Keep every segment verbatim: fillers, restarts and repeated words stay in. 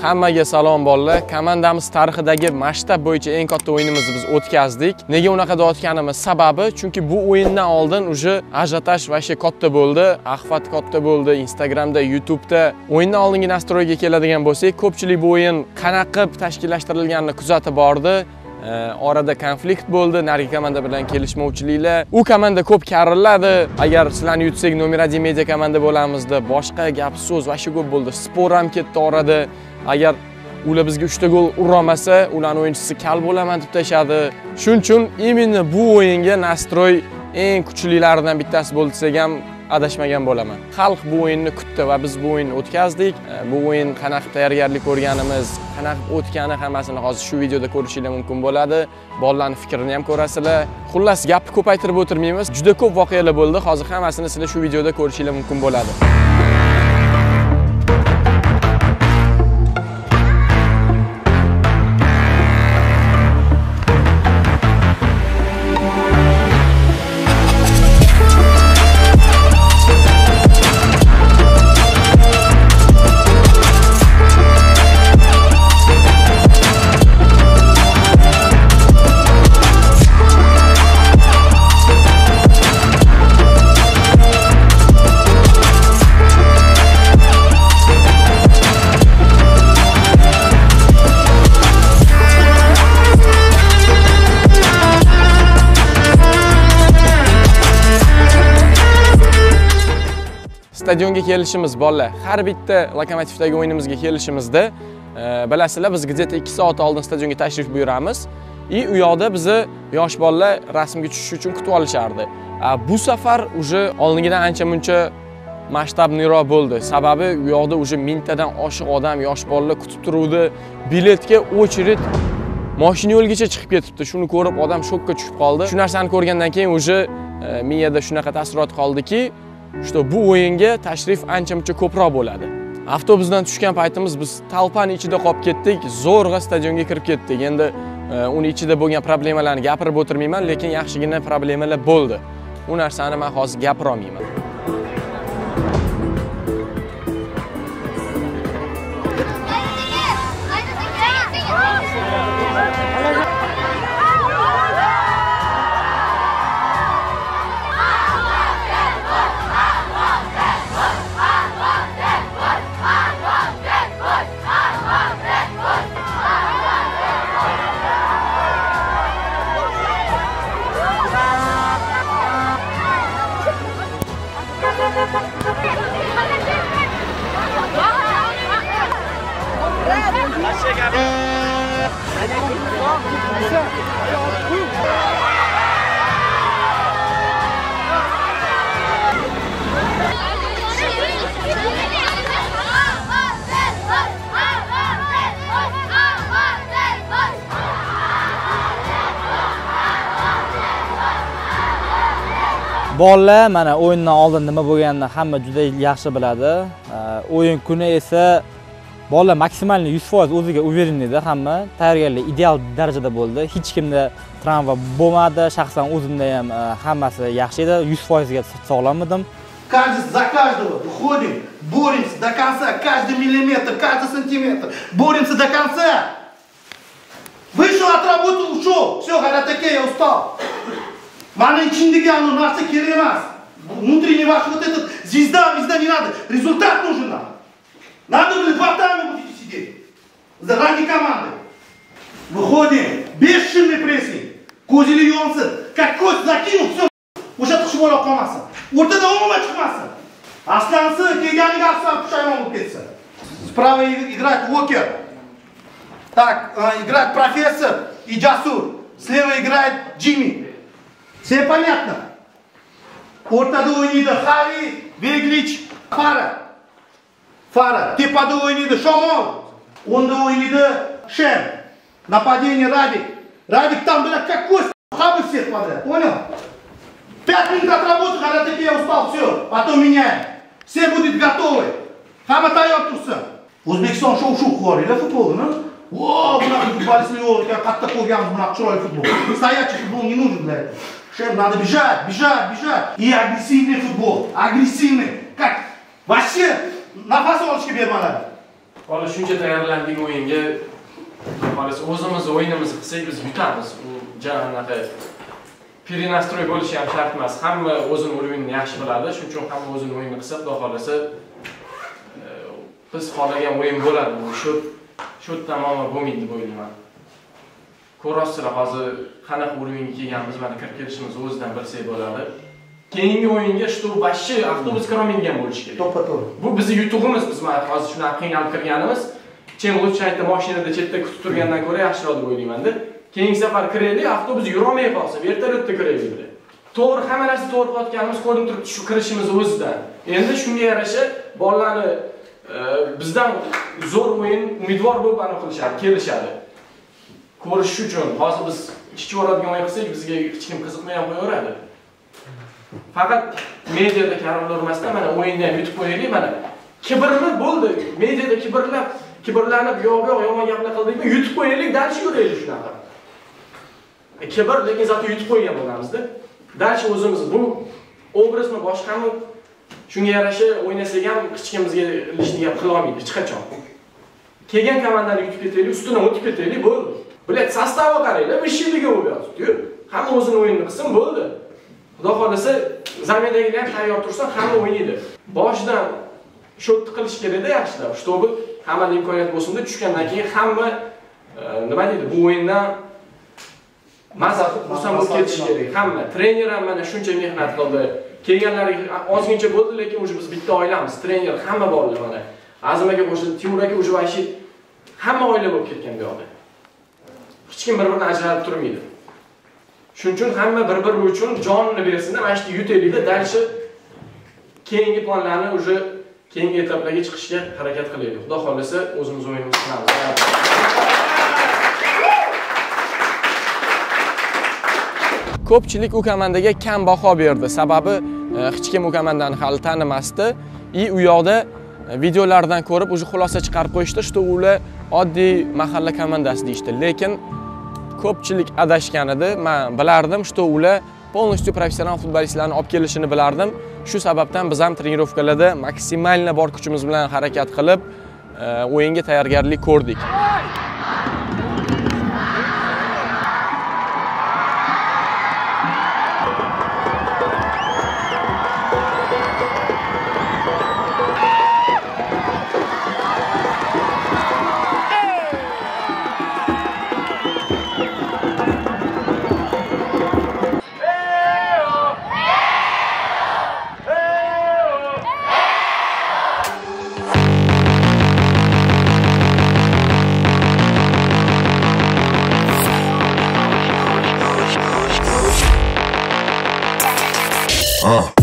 Hammaga salom bolalar. Komandamiz tarixidagi masshtab bo'yicha eng katta o'yinimizni biz o'tkazdik. Nega unaqa deyotganimiz sababi, chunki bu o'yindan oldin uje ajiotaj vashe katta bo'ldi, axvat katta bo'ldi, Instagramda, YouTube'da. O'yindan oldingi nastroyga keladigan bo'lsak, ko'pchilik bu o'yin qanaqa tashkillashtirilganini kuzatib bordi. Orada konflikt bo'ldi, narigi komanda bilan kelishmovchiliklar. U komanda ko'p karilladi. Agar sizlarni yutsak nomer один media komanda bo'lamizda, boshqa gap so'z va shu ko'p bo'ldi. Spor ham ketdi orada. Agar ular bizga uchta gol ura olmasa, ularning o'yinchisi kal bo'laman deb tashadi. Shuning uchun именно bu o'yinga nastroy eng kuchlilaridan bittasi bo'ldi desam ham adashmagan bo'laman. Xalq bu o'yinni kutdi va biz bu o'yinni o'tkazdik. Bu o'yin qanaqa tayyorgarlik ko'rganimiz, qanaqa o'tgani hammasini hozir shu videoda ko'rishingiz mumkin bo'ladi. Bolalarning fikrini ham ko'rasizlar. Xullas, gapni ko'paytirib o'tirmaymiz. Juda ko'p voqealar bo'ldi. Hozir hammasini sizlar shu videoda ko'rishingiz mumkin bo'ladi. Stadionga kelishimiz bolalar. Har bitta Lokomotivdagi o'yinimizga kelishimizda, bilasizlar, biz где-то ikki soat oldin stadionga tashrif buyuramiz. И u yoqda bizni yosh bolalar rasmga tushish uchun kutib olishardi. Bu safar uje oldingidan ancha-muncha masshtabniroq bo'ldi. Sababi u yoqda uje mingtadan oshiq odam, yosh bolalar kutib turuvdi. Biletga очередь mashina yo'lgacha chiqib ketibdi. Shuni ko'rib odam shokka tushib qoldi. Shu narsani ko'rgandan keyin uje miyada shunaqa taassurot qoldiki, Что bu o'yinga tashrif ancha-muncha ko'proq bo'ladi. Avtobusdan tushgan paytimiz biz talpaning ichida qolib ketdik, zo'rg'a stadionga kirib ketdik. Endi uni ichida bo'lgan problemalarni gapirib o'tirmayman, lekin yaxshigina problemalar bo'ldi. U narsani men hozir gapira olmayman. Bolalar mana o'yindan oldin nima bo'lganini hamma juda yaxshi biladi. O'yin kuni esa bolalar maksimalni yuz foiz o'ziga uverenli edi, hamma tayyorgarlik ideal darajada bo'ldi. Hech kimda travma bo'lmadi, shaxsan o'zimda ham hammasi yaxshi edi, yuz foiz ga sog'lom edim. Каждый за каждого выходим, боремся до конца, каждый миллиметр, каждый сантиметр, боремся до конца. Вышел, отработал, ушел. Все, Харатаке, я устал. Мана içindeki оно нарса керек emas. Внутренний ваш вот этот звезда, звезда не надо. Результат нужен нам. Надо были два тайма будете сидеть. Ради команды. Выходим. Бесшумный прессинг. Козели Йонсон. Как кость закинул, все. Уже тушевой локомаса. Ортада umuman chiqmasa. Aslansi kelganiga afson pushaymon bo'lib ketsa. Справа играет Уокер. Так, играет профессор и Джасур. Слева играет Джимми. Все понятно? O'rtada o'ynaydi Xavi, Veglich, Fara. Fara. Tepada o'ynaydi Shamol. O'nda o'ynaydi Shem. Нападение Радик. Радик там, блядь, как кость. Хабы всех подряд. Понял? Пять минут отработал, когда ты я устал, все. Потом меняем. Все будут готовы. Хама тайyor tursin. O'zbekiston shov-shuv qilib futbolni, no? О, bunaqa futbolistlar yo'q, katta qo'yganmiz bunaqa chiroyli futbol. Стоячий футбол не нужен для этого. Шем, надо бежать, бежать, бежать. И агрессивный футбол. Агрессивный. Как? Вообще, nafas olishga bermalar. Hali shuncha tayyorlandik o'yinga. Xolos o'zimiz o'yinimizni qilsak biz yutamiz. U janaqa perinastroy bo'lishi ham shart emas. Hamma o'zining o'yinini yaxshi biladi. Shuning uchun hamma o'zining o'yinini qilsa, xudo xolasa biz xohlagan o'yin bo'ladi. Bu shu shu tamoman bo'lmaydi deb o'ylayman. Ko'rasizlar, hozir qanaqa o'yinga kelganmiz, mana kirib kelishimiz o'zidan bilsak bo'ladi. Keyingi o'yinga shu boshchi avtobus kirolmaydigan bo'lishi kerak. To'ppa-to'g'ri. Bu bizning yutug'imiz, biz mana hozir shunaqa qiynalib kirganimiz. Chem lutchaytda mashinada chetda kutib turgandan ko'ra yaxshiroq deb o'ylayman-da. Keyingi safar kiraylik, avtobus yurolmay qolsa, vertolyotda kiraylik dedi. To'g'ri, hamma narsa to'g'ri qilayotganimiz ko'rinib turibdi shu kirishimiz o'zidan. Endi shunga yarasha bolalarni bizdan zo'r o'yin umidvor bo'lib aniq qilishadi, kelishadi. Ko'rish uchun hozir biz ichki o'radigan o'yin qilsak, bizga hech kim qiziqmay ham qo'yaveradi. Faqat mediada karim urmasdan mana o'yinni ham yutib qo'yaylik, mana kibrli bo'ldi. Mediada kibrlab, kibrlanib, yo'q-yo'q yomon gaplar qildikmi, yutib qo'yaylik, dalchi yuraylik shunaqa. Kibr lekin zot yutib qo'ygan bo'lamiz-da. Dalchi o'zimiz bu obrazni boshqami shunga yarasha o'ynasak ham hech kim bizga ilishni gap qila olmaydi hech qachon. Kelgan komandani yutib ketaylik, ustidan o'tib ketaylik, bo'ldi. Bilet sostavga qaranglar, vishiliga bo'lyapti-ku. Hamma o'zining o'yinini qilsin, bo'ldi. Xudo xolasa, zamindagilar tayyor tursa, hamma o'ynaydi. Boshidan shot qilish kerak-da yaxshilab. Shtobi hamma imkoniyat bo'lsin-da, tushgandan keyin hamma nima deydi, bu o'yindan mazza qilib xursand bo'lib ketish kerak. Hamma trener ham mana shuncha mehnat qildi. Kelganlari ozgincha bo'ldi, lekin o'zi biz bitta oilamiz. Trener hamma borlar mana. Azim aka qo'shilib, Timur aka o'zi vashi hamma oila bo'lib ketgan bu yoqda. Hech kim bir-biridan ajralib turmaydi. Shuning uchun hamma bir-biri uchun jonini bersin, mana shu yutaylikda dalshi keyingi planlarni o'zi keyingi etaplarga chiqishga harakat qilaylik. Xudo xolasa o'zimiz o'yinimizni qilamiz. Ko'pchilik u komandaga kam baho berdi. Sababi hech kim u komandani hali tanimasdi. I u yoqda videolardan ko'rib o'zi xulosa chiqarib qo'yishdi, что ular oddiy mahalla komandasi deyishdi. Lekin ko'pchilik adashgan edi. Men bilardim, что ular полностью professional futbolistlarni olib kelishini bilardim. Shu sababdan biz ham trenirovkalarda maksimalni bor kuchimiz bilan harakat qilib, o'yinga tayyorgarlik ko'rdik. Uh.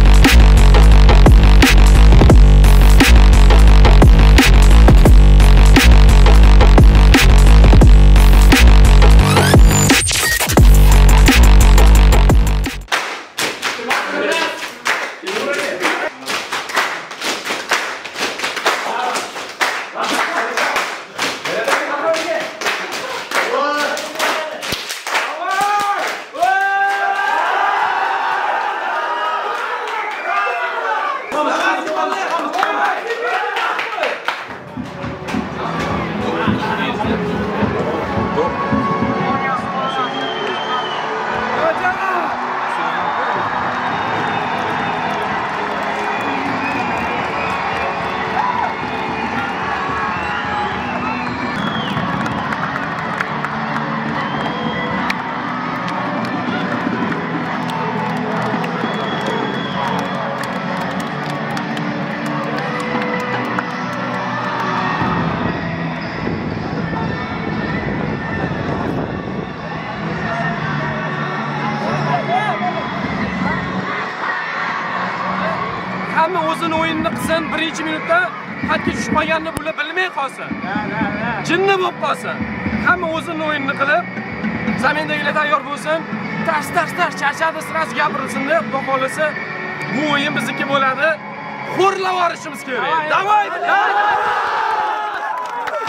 Hamma o'zini o'yinini qilsin, birinchi minutda xatga tushib qolganini bular bilmay qolsa. Jinni bo'lib qolsa. Hamma o'zini o'yinini qilib, zamindagilar tayyor bo'lsin. Tars tars tars charchadi, sirasi gapirilsin-da, xudo xolasa bu o'yin bizniki bo'ladi. Xo'rlab olishimiz kerak. Davay!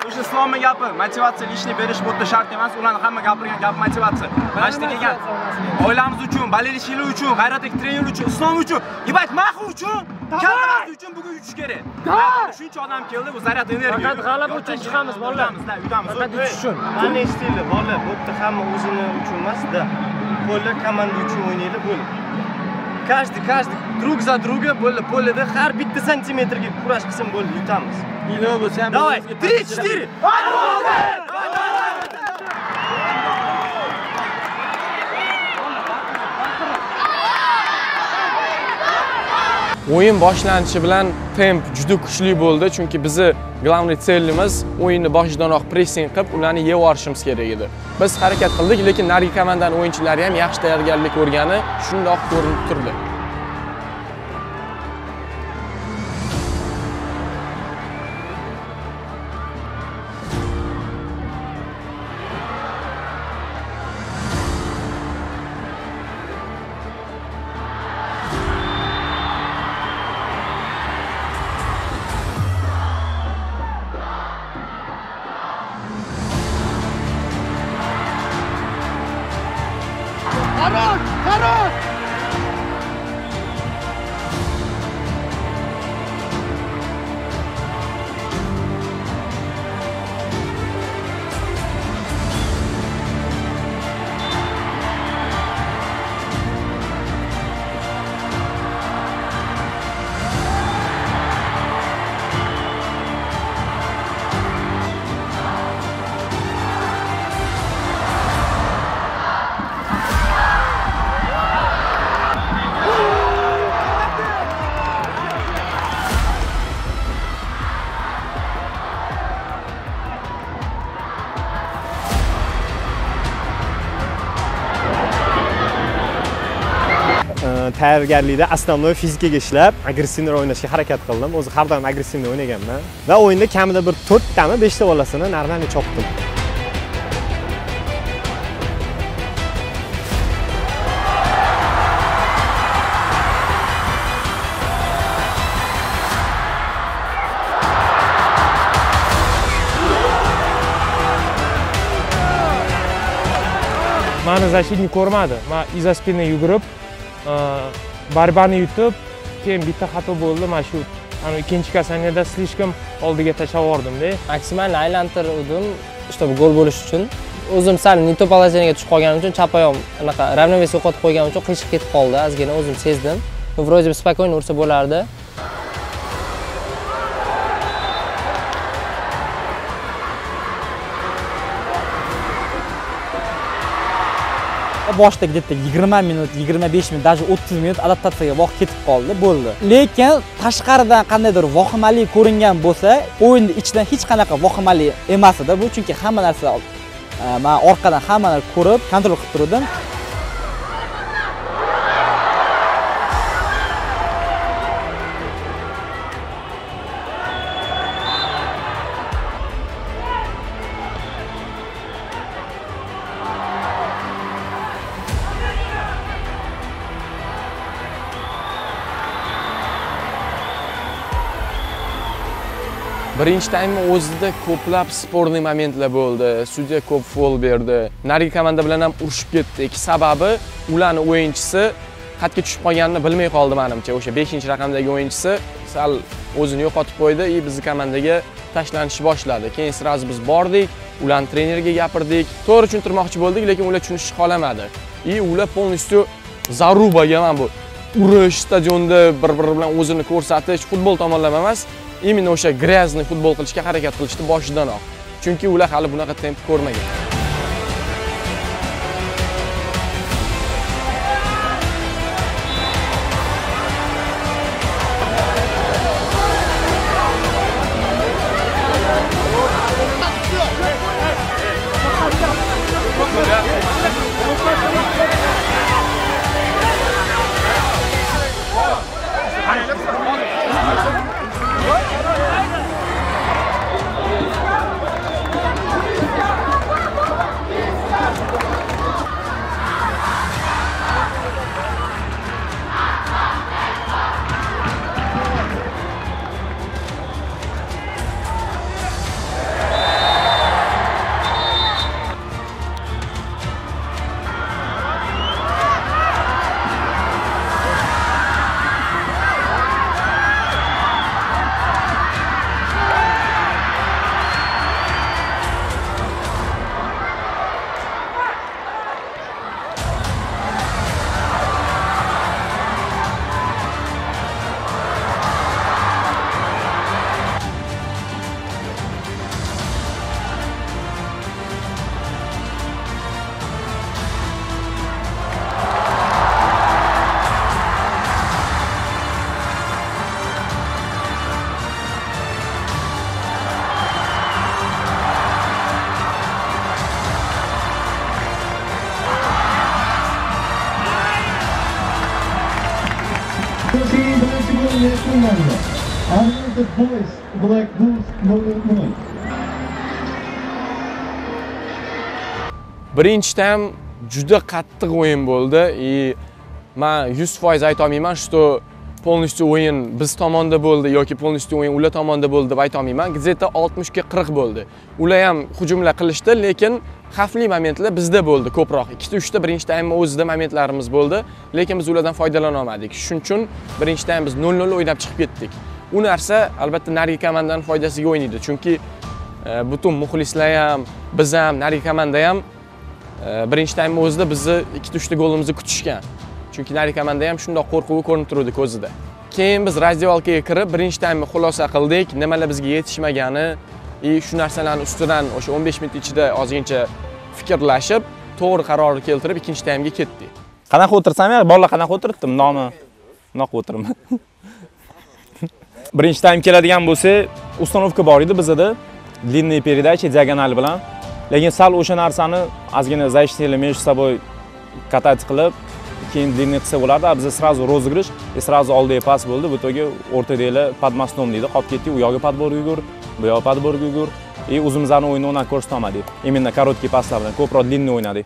o'sha islomning gapi, motivatsiya ishni berish bu yerda shart emas. Ularning hamma gapirgan gap motivatsiya. Mana shu kelgan. Oilamiz uchun, bolelishlar uchun, g'ayratli trener uchun, islom uchun, demak, maxu uchun, kameramiz uchun bugun yutish kerak. Shuncha odam keldi, bu zaryad energiya. Faqat g'alaba uchun chiqamiz, bolalar. Yutamiz. Faqat yutish uchun. Mana eshitinglar, bolalar, bu yerda hamma o'zini uchun emas-da. Pollar komanda uchun o'ynaydi, bo'ldi. Каждый, каждый друг за друга bo'ldi, polada har bitta santimetrga kurash qilsin bo'ldi, yutamiz. Ino bo'lsa ham. Давай, три четыре. O'yin boshlanishi bilan temp juda kuchli bo'ldi, chunki bizni главный целimiz o'yinni boshidanoq pressing qilib, ularni yeb olishimiz kerak edi. Biz harakat qildik, lekin narigi komandaning o'yinchilari ham yaxshi tayyorgarlik ko'rgani shundoq ko'rinib turdi. Хорош! Хорош! Tayyorgarlikda основной fizikaga ishlab, agressivni o'ynashga harakat qildim. O'zi har doim agressivni o'ynaganman va o'yinda kamida bir to'rt tami besh ta bolasini normalni chopdim. Mani защитник ko'rmadi. Men iza spinni yugurib, barbani yutib, keyin bitta xato bo'ldi. Mana shu ana ikkinchi kasaniyada slishkam oldiga tashlab yubordim-da. Maksimal aylantirdim, чтобы gol bo'lish uchun. O'zim sal nito положениyaga tushib qolganim uchun chap oyog'im anaqa ravnovesiya yo'qotib qo'yganim uchun qiyshiq ketib qoldi. Ozgina o'zim sezdim. Вроде бы спокойно ursa bo'lardi. Boshda где-то yigirma minut, yigirma besh minut, даже o'ttiz minut adaptatsiyaga vaqt ketib qoldi, bo'ldi. Lekin tashqaridan qandaydir vahimali ko'ringan bo'lsa, o'yinning ichidan hech qanaqa vahimali emas edi bu, chunki hamma narsa men orqadan hamma narsani ko'rib, kontrol qilib turdim. Birinchi taymning o'zida ko'plab sportli momentlar bo'ldi. Sudya ko'p foul berdi. Narigi komanda bilan ham urushib ketdik. Sababi ularning o'yinchisi xatga tushib qolganini bilmay qoldi menimcha. O'sha beshinchi raqamdagi o'yinchisi sal o'zini yo'qotib qo'ydi va bizning komandaga tashlanishni boshladi. Keyin sirazi biz bordik, ularning treneriga gapirdik. To'g'ri tushuntirmoqchi bo'ldik, lekin ular tushunishni xohlamadi. И ular полностью zarubaga mana bu urish, stadionda bir-biri bilan o'zini ko'rsatish, futbol tomonlama emas, именно o'sha gryazniy futbol qilishga harakat qilishdi boshidanoq. Chunki ular hali bunaqa temp ko'rmagan. Birinchi taym juda qattiq o'yin bo'ldi. И men yuz foiz ayta olmayman, что полностью o'yin biz tomonda bo'ldi yoki полностью o'yin ular tomonda bo'ldi deb ayta olmayman. Где-то oltmish ga qirq bo'ldi. Ular ham hujumlar qilishdi, lekin xavfli momentlar bizda bo'ldi ko'proq. ikkita uchta birinchi taymning o'zida momentlarimiz bo'ldi, lekin biz ulardan foydalana olmadik. Shuning uchun birinchi taym biz nol nol o'ynab chiqib ketdik. U narsa albatta narigi komandaning foydasiga o'ynaydi, chunki butun muxlislar ham, biz ham, narigi komanda ham birinchi taymning o'zida bizni ikkita uchta golimizni kutishgan. Chunki narigi komanda ham shunday qo'rquvi ko'rinib turdi ko'zida. Keyin biz razdevalkaga kirib birinchi taymni xulosa qildik, nimalar bizga yetishmagani, и shu narsalarning ustidan o'sha o'n besh minut ichida ozgincha fikrlashib, to'g'ri qarorni keltirib ikkinchi taymga ketdik. Qanaqa o'tirsam ham, bolalar qanaqa o'tiribdim, nomi bunaqa o'tirman. Birinchi taym keladigan bo'lsa, установка bor edi bizda, длинный передача diagonal bilan. Lekin sal o'sha narsani ozgina защитили между собой катать qilib, keyin длинный qilsa bo'lardi. Biz сразу розыгрыш, и сразу oldiga pas bo'ldi. Bu to'g'ri o'rtadagi подмостном deydi, qolib ketdik, u yoqqa подборga yugur, bu yoqqa подборga yugur. И o'zimizning o'yinni undan ko'rsata olmadik. Именно короткий paslar bilan ko'proq длинный o'ynadik.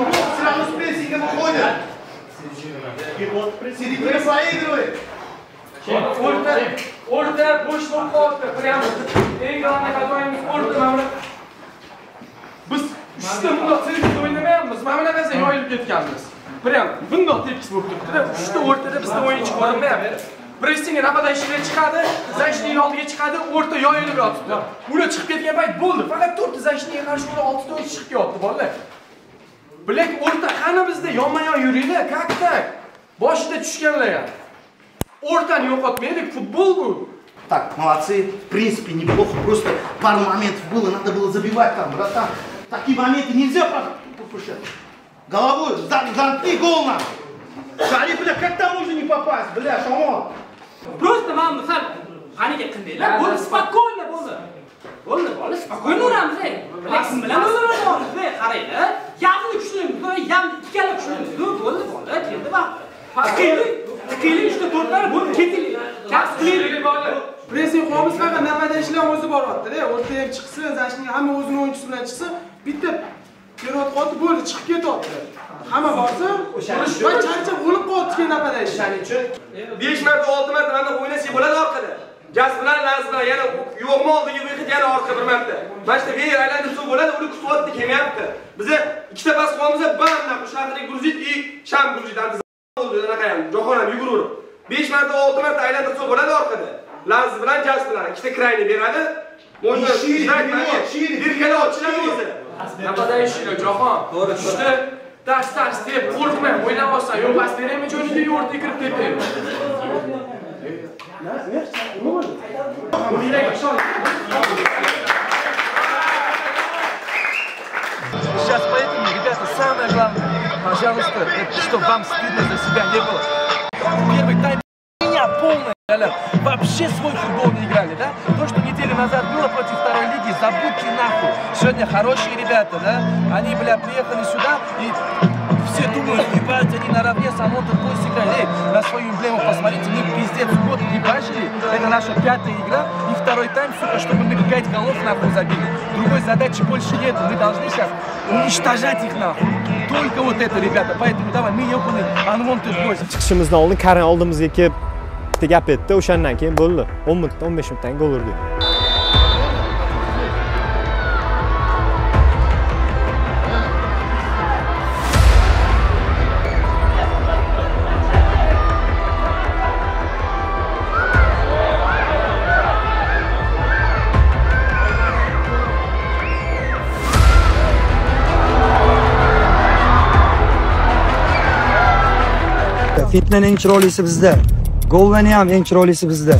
O'rta, o'rta bo'sh bo'lib qoldi. Прямо eng g'alati xatoyimiz o'rta mana. Biz uchta bundoq tezlik o'ynamayapmiz. Mana bunaqasi yoyilib ketganmiz. Прям bundoq tekis bo'lib turibdi. Uchta o'rtada bizda o'yinchi ko'rinmayapti. Pressing napadachilar chiqadi, защитник oldiga chiqadi, o'rta yoyilib yotibdi. Ular chiqib ketgan payt bo'ldi. Faqat to'rtta защитник qarshi ular oltita o'yinchi chiqib yotdi bolalar. Bilak o'rta qani bizda yonma-yon yuriylar, как так? Boshida tushganlar ham. O'rtani yo'qotmaylik, futbol bu. Так, молодцы, в принципе, неплохо, просто пару моментов было, надо было забивать там, братан. Такие моменты нельзя пропускать. Головой, замкни гол нам. Шари, бля, как там можно не попасть, бля, Шамон? Просто мам, misal, qaniga qindaylar, bo'ldi, spokойно bo'ldi. Bo'ldi, bo'ldi, spokойно uramiz, ey. Lekin bilan o'zimiz ey, qaranglar. Yarmi kuchlaymiz, yarmi ikkala kuchlaymiz. Bo'ldi, bo'ldi, keldi vaqt. Tikaylik, tikaylik uchta to'rtlar bo'ldi, ketinglik. Kas qilaylik bo'ldi. Pressing qilamiz, faqat napadachilar o'zi boryapti-da. O'rtaga ham chiqsa, Zashning hamma o'zining o'yinchisi bilan chiqsa, bitta Perot qoldi, bo'ldi, chiqib ketyapti. Hamma borsa, va charchab o'lib qoldi keyin napadachi. Shuning uchun besh marta olti marta mana o'ynasak bo'ladi orqada. Gaz bilan, laz bilan yana yo'qmi oldiga qo'yib yana orqa bir marta. Mana shu yer aylantirsa bo'ladi, uni kutyapti, kelmayapti. Biza ikkita pas qo'yamiz, bam, shu shahriy gruzit и sham gruzit bo'ldi, anaqa ham Jahon ham yuguraverib. besh marta olti marta aylantirsa bo'ladi orqada. Laz bilan, gaz bilan ikkita krayni beradi. Можно шире, birgala ochishadi o'zi. Napadachilar Jahon. To'g'ri. Tas tas deb qo'rqmay o'ynab olsa, yo'q pas beraymi joyniga yo'rtga kirib ketaymi. Сейчас поэтому, ребята, самое главное, пожалуйста, это чтобы вам стыдно за себя не было. Первый тайм меня полная, вообще свой футбол не играли, да? То, что неделю назад было против второй лиги, забудьте нахуй. Сегодня хорошие ребята, да? Они, бля, приехали сюда и все думают, ебать, они наравне со мной тут пусть играли. Эй, на свою эмблему посмотрите, мы пиздец год ебашили. Это наша пятая игра и второй тайм, сука, чтобы мы пять голов нахуй забили. Другой задачи больше нет, мы должны сейчас уничтожать их нахуй. Только вот это, ребята, поэтому давай, мы ебаный unwanted boys. Chiqishimizdan oldin Karin oldimizga kelib bitta gap aytdi, o'shandan keyin bo'ldi. o'n minutdan o'n besh minutdan gol urdik. Fitnaning eng chiroylisi bizda. Golvani ham eng chiroylisi bizda.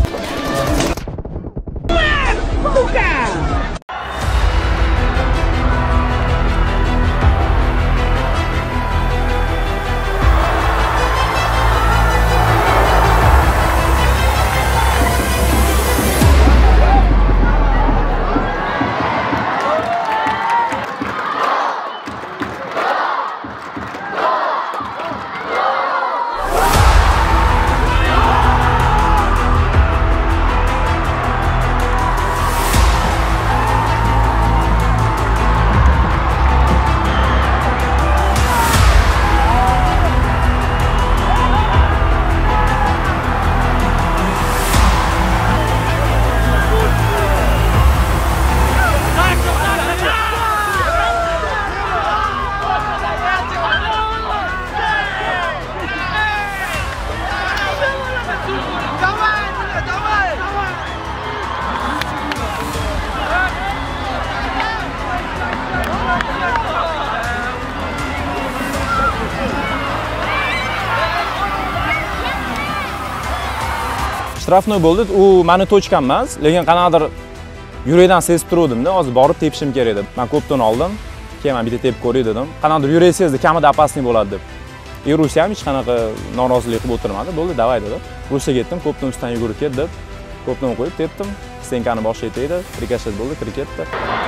Shtrafnoy bo'ldi. U meni tochkam emas, lekin qanaqadir yurakdan sezib turdim-da, hozir borib tepishim kerak edi. Men ko'pdan oldim. Keyin men bitta tepib ko'ray dedim. Qanaqadir yurak sezdi, kamida opasniy bo'ladi deb. E Rusya ham hech qanaqa norozilik qilib o'tirmadi. Bo'ldi, davay dedi. Rusyaga ketdim, ko'pdan ustidan yugurib ket deb, ko'pdan qo'yib tepdim. Stenkani boshiga tegdi, rikoshet bo'ldi, kirib ketdi.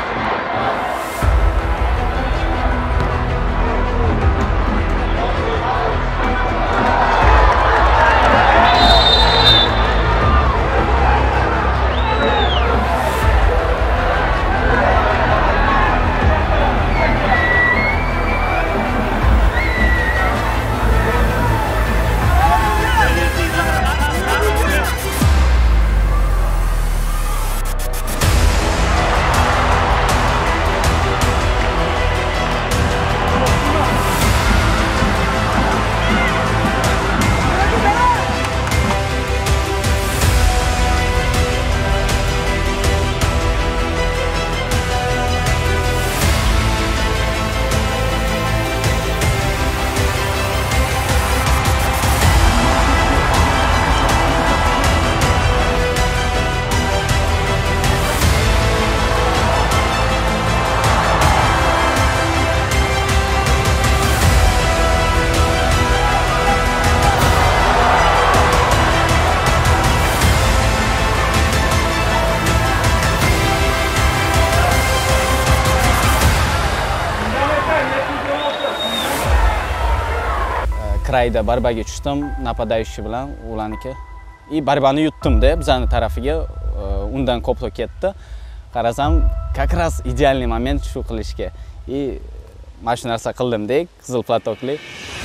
Krayda barbaga tushdim, napadaющий bilan ularniki. И barbani yutdim-da, bizning tarafiga undan ko'proq ketdi. Qarasam, как раз идеальный moment shu qilishga. И mana shu narsa qildim-dek, qizil platokli.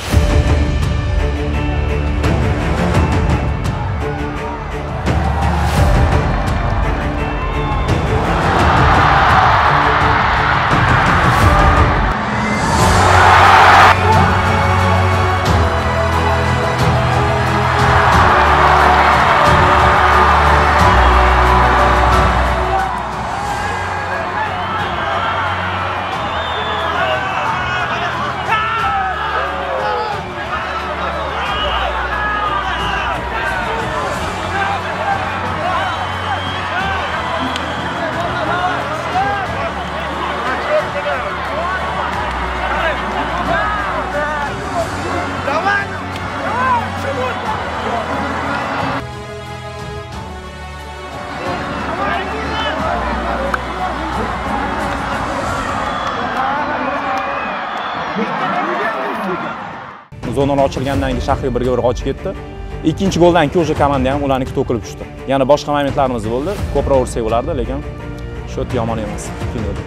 Zonalar ochilgandan keyin Shahriy birga bir qochib ketdi. Ikkinchi goldan keyin o'sha komanda ham ularniki to'kilib tushdi. Yana boshqa momentlarimiz bo'ldi. Ko'proq ursak bo'lardi, lekin shot yomon emas. Kinoda.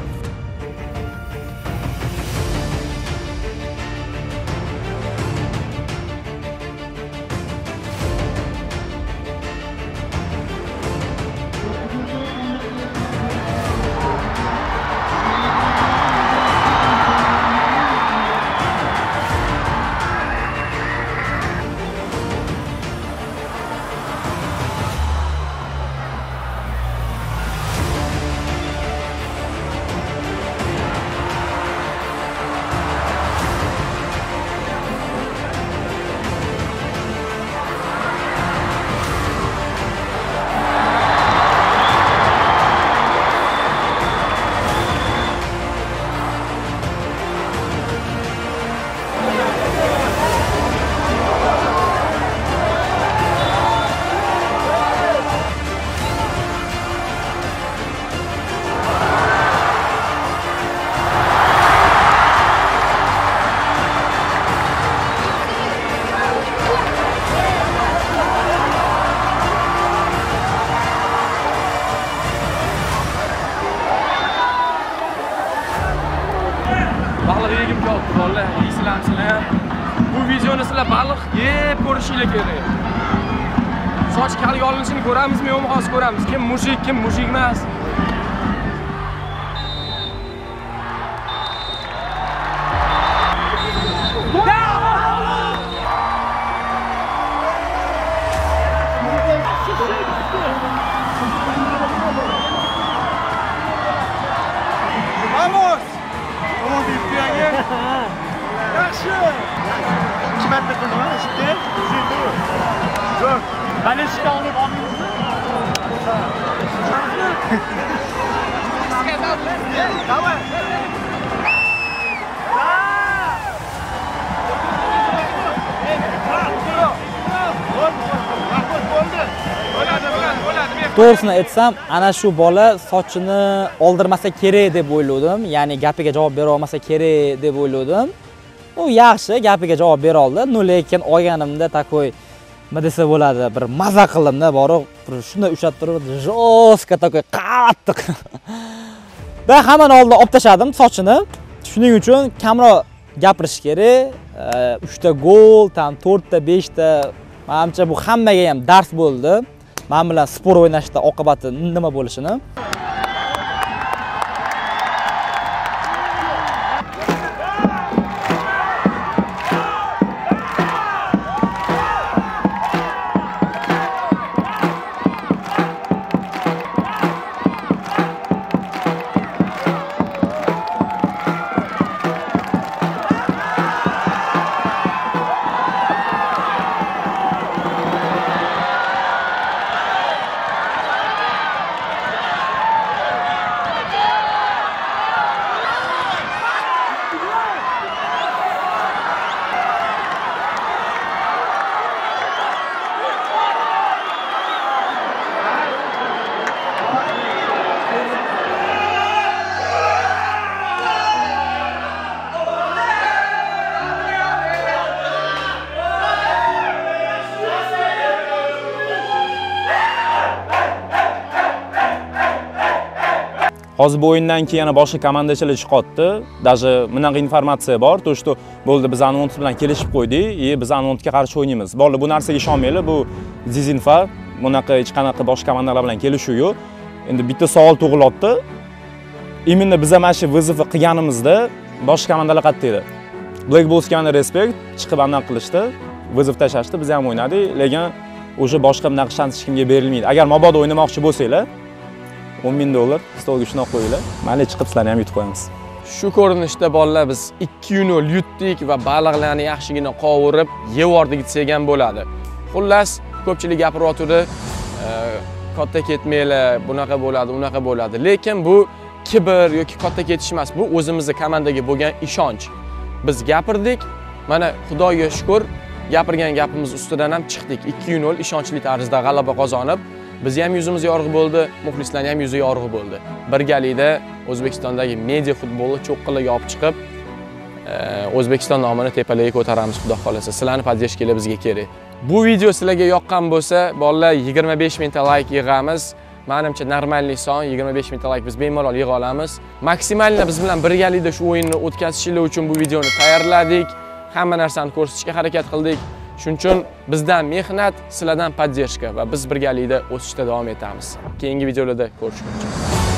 Bu videoni sizlar baliq yeb ko'rishinglar kerak. Soch kalga olinishini ko'ramizmi yo'qmi hozir ko'ramiz. Kim mujik, kim mujik emas. Vamos! Vamos diyeyim ya. Yaxshi. İki marta qildim, eshitding? Zo'r. Bana ishni olib olmaysiz? To'g'risini aytsam, ana shu bola sochini oldirmasa kerak deb o'yladim. Ya'ni gapiga javob bera olmasa kerak deb o'yladim. U yaxshi, gapiga javob bera oldi. No, lekin olganimda takoy nima desa bo'ladi, bir maza qildim-da, borib, shunda ushlab turib, jo'ska takoy qattiq. Da hammani oldida olib tashladim sochini. Shuning uchun kamroq gapirish kerak. uchta gol, tam to'rtta, beshta, menimcha bu hammaga ham dars bo'ldi. Men bilan sport o'ynashda oqibati nima bo'lishini. Hozir bu o'yindan keyin yana boshqa komandachilar chiqyapti. Даже bunaqa informatsiya bor, to что bo'ldi biz anvont bilan kelishib qo'ydik, и biz anvontga qarshi o'ynaymiz. Bolalar bu narsaga ishonmanglar, bu dezinfo, bunaqa hech qanaqa boshqa komandalar bilan kelishuv yo'q. Endi bitta savol tug'ilyapti. Именно biz ham mana shu vazifa qilganimizda boshqa komandalar qattiqdi. Black Bullsga mana respekt, chiqib anaqa qilishdi, vazifa tashlashdi, biz ham o'ynadik, lekin o'sha boshqa bunaqa shans hech kimga berilmaydi. Agar mabodo o'ynamoqchi bo'lsanglar, o'n ming dollar stolga shundoq qo'yinglar. Mayli chiqib sizlarni ham yutib qo'yamiz. Shu ko'rinishda bolalar biz ikki nol yutdik va baliqlarni yaxshigina qovurib yevordik desak ham bo'ladi. Xullas, ko'pchilik gapiryotdi, katta ketmanglar, bunaqa bo'ladi, unaqa bo'ladi. Lekin bu kibr yoki katta ketish emas, bu o'zimizning komandaga bo'lgan ishonch. Biz gapirdik, mana Xudoga shukr, gapirgan gapimiz ustidan ham chiqdik. ikki nol ishonchli tarzda g'alaba qozonib, biz ham yuzimiz yorug' bo'ldi, muxlislar ham yuzi yorug' bo'ldi. Birgalikda O'zbekistondagi media futbolni cho'qqiliga olib chiqib, O'zbekiston nomini tepalarga ko'taramiz, xudo xolasa. Sizlarning podдержкалар bizga kerak. Bu video sizlarga yoqqan bo'lsa, bolalar yigirma besh mingta like yig'amiz. Menimcha normalniy son yigirma besh mingta like biz bemalol yig'a olamiz. Maksimalni biz bilan birgalikda shu o'yinni o'tkazishinglar uchun bu videoni tayyorladik. Hamma narsani ko'rsatishga harakat qildik. Shuning uchun bizdan mehnat, sizlardan podдержка va biz birgalikda o'sishda davom etamiz. Keyingi videolarda ko'rishguncha.